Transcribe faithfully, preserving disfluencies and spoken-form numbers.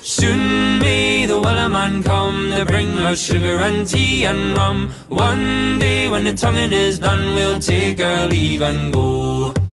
Soon may the Wellerman come to bring us sugar and tea and rum. One day when the tonguing is done, we'll take our leave and go.